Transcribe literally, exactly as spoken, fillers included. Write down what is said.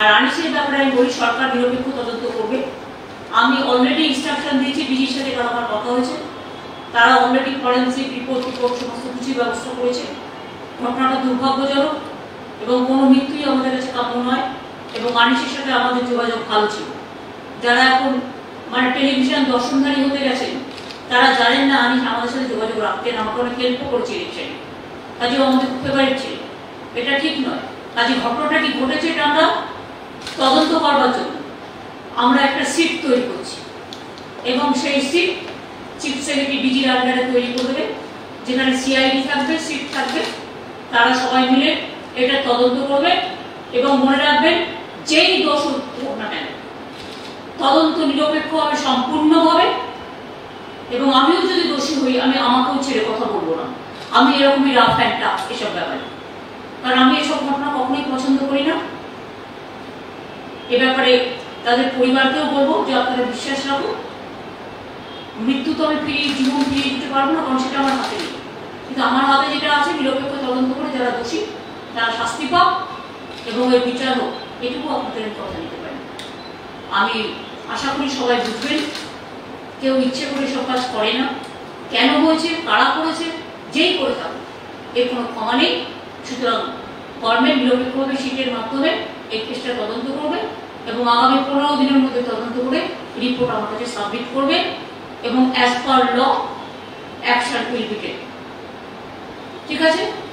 আর আনিসের ব্যাপারে আমি বলি সরকার নিরপেক্ষ তদন্ত করবে। আমি অলরেডি ইনস্ট্রাকশন দিয়েছি, ডিজির সাথে আমার কথা হয়েছে, তারা অলরেডি ফরেন্সিক রিপোর্ট রিপোর্ট সমস্ত কিছুই ব্যবস্থা করেছে। ঘটনাটা দুর্ভাগ্যজনক এবং কোনো মৃত্যুই আমাদের কাছে কাম্য নয় এবং আনিসের সাথে আমাদের যোগাযোগ ভালো ছিল। যারা এখন মানে টেলিভিশন দর্শনধারী হতে গেছেন তারা জানেন না আনিস আমাদের সাথে যোগাযোগ রাখতেন, আমাকে অনেক হেল্পও করেছে ইলেকশনে, কাজেও আমাদের খুব ফেভারিট ছিল। এটা ঠিক নয়। কাজে ঘটনাটা কি ঘটেছে এটা আমরা তদন্ত করবার জন্য আমরা একটা সিট তৈরি করছি এবং সেই সিট চিফ সেক্রেটারি ডিজির আন্ডারে তৈরি করে দেবে, যেখানে সিআইডি থাকবে, সিট থাকবে, তারা সবাই মিলে এটা তদন্ত করবে এবং মনে রাখবেন যেই দোষ হোক না কেন তদন্ত নিরপেক্ষ হবে সম্পূর্ণভাবে এবং আমিও যদি দোষী হই আমি আমাকেও ছেড়ে কথা বলবো না। আমি এরকমই রাফ অ্যান্ড টাফ এসব ব্যাপারে, কারণ আমি এসব ঘটনা কখনোই পছন্দ করি না। এ ব্যাপারে তাদের পরিবারকেও বলবো যে আপনারা বিশ্বাস রাখুন, মৃত্যু তো আমি ফিরিয়ে জীবন ফিরিয়ে দিতে পারবো না, কারণ সেটা আমার হাতে নেই, কিন্তু আমার হাতে যেটা আছে নিরপেক্ষ তদন্ত করে যারা দোষী তারা শাস্তি পাক এবং এর বিচার হোক, এটুকু আপনাদের কথা নিতে পারি। আমি আশা করি সবাই বুঝবেন কেউ ইচ্ছে করে সব কাজ করে না, কেন হয়েছে, কারা করেছে, যেই করে থাকুন এর কোনো ক্ষমা নেই। সুতরাং গভর্নমেন্ট নিরপেক্ষভাবে সিটের মাধ্যমে এই কেসটা তদন্ত করবে এবং আগামী পনেরো দিনের মধ্যে তদন্ত করে রিপোর্ট আমার কাছে সাবমিট করবে এবং as per law action will be taken. ঠিক আছে।